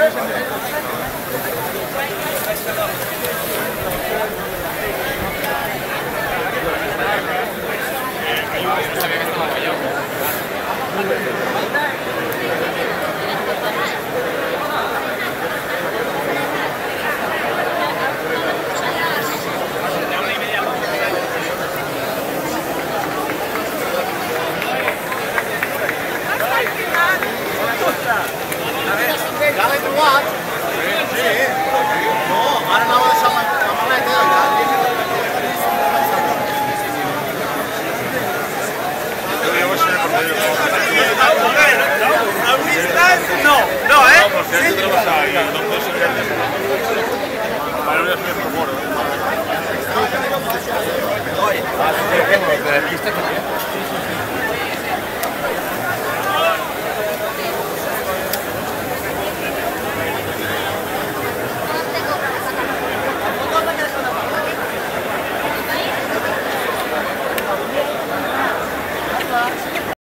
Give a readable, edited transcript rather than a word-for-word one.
Ja l'hai trobat? Sí. No, ara anava a deixar la maleta allà. No, no, eh? Sí.